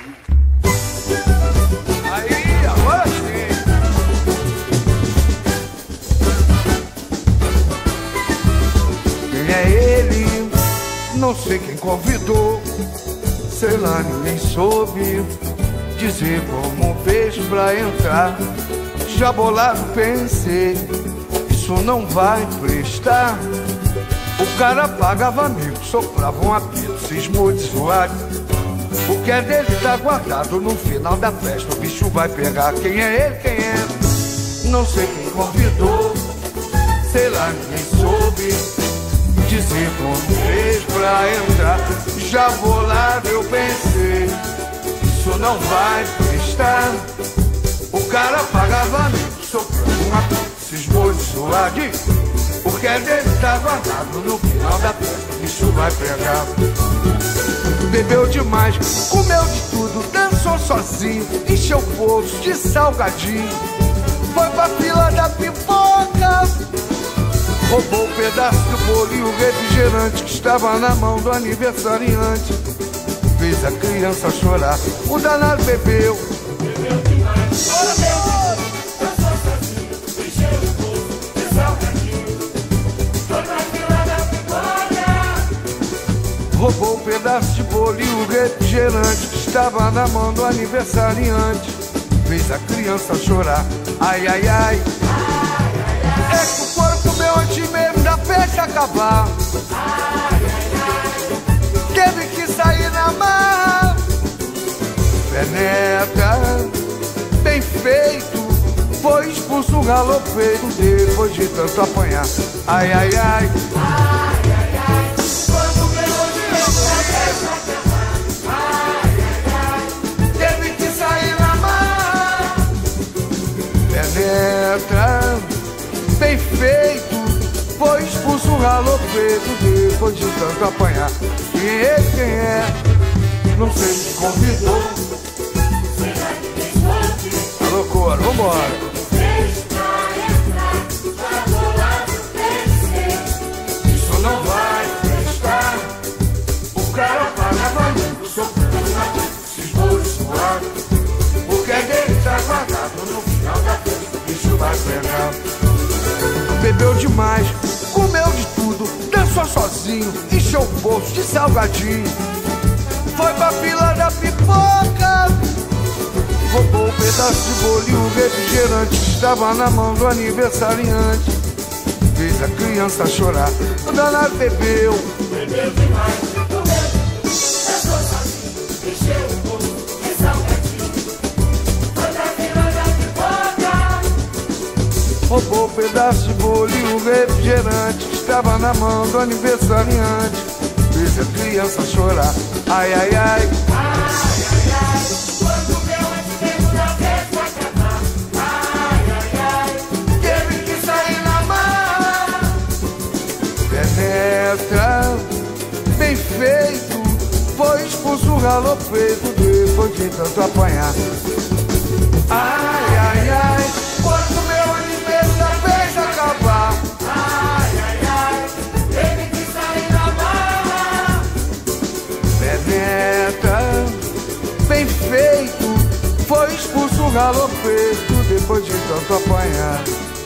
Aí, agora sim. Quem é ele? Não sei quem convidou. Sei lá, ninguém soube dizer como fez pra entrar. Já bolado pensei, isso não vai prestar. O cara pagava amigo, soprava um apito, cismou de zoar. O que é dele tá guardado, no final da festa o bicho vai pegar. Quem é ele, quem é? Não sei quem convidou. Sei lá, ninguém soube dizer como fez pra entrar. Já bolado eu pensei, isso não vai prestar. O cara pagava amigo, soprando uma cismou de zoar. O que é dele tá guardado, no final da festa o bicho vai pegar. Bebeu demais, comeu de tudo, dançou sozinho, encheu o bolso de salgadinho, foi pra fila da pipoca, roubou um pedaço do bolo e o refrigerante que estava na mão do aniversariante. Fez a criança chorar, o danado bebeu. Bebeu demais, dançou sozinho, encheu o bolso de salgadinho, foi pra fila da pipoca, roubou um pedaço de bolo e o refrigerante que estava na mão do aniversariante. Fez a criança chorar, ai, ai, ai. É que o corpo comeu antes mesmo da festa acabar. Teve que sair na marra. Penetra, bem feito. Foi expulso o galofeiro depois de tanto apanhar. Ai, ai, ai. Teve que sair na marra. Penetra, bem feito. Foi expulso o galofeiro depois de tanto apanhar. Quem é? Não sei quem convidou. Alô, coro, vambora. Isso não vai prestar. O cara pagava amigo, soprando uma cismou de suar. O que é dele tá guardado, no final da festa o bicho vai pegar. Bebeu demais, comeu de tudo, dançou sozinho, encheu o bolso de salgadinho, foi pra fila da pipoca, roubou um pedaço de bolo e o refrigerante que estava na mão do aniversariante. Fez a criança chorar, o danado bebeu. Bebeu demais, comeu, dançou sozinho, encheu o bolso de salgadinho, foi pra fila da pipoca, Roubou um pedaço de bolo e o refrigerante que estava na mão do aniversariante. Fez a criança chorar, ai, ai, ai. quando meu antes da festa acabar, ai, ai, ai, Teve que sair na marra. Penetra, bem feito. Foi expulso o galofeiro depois de tanto apanhar. Ai, ai, ai. Quando meu aniversário da festa acabar, ai, ai, ai, teve que sair na barra, penetra, bem feito. Foi expulso o galofeiro depois de tanto apanhar.